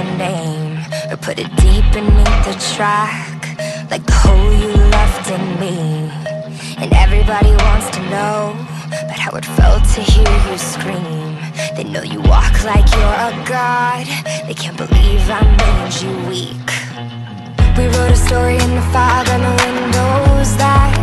your name or put it deep beneath the track, like the hole you left in me. And everybody wants to know about how it felt to hear you scream. They know you walk like you're a god. They can't believe I made you weak. We wrote a story in the fog on the windows that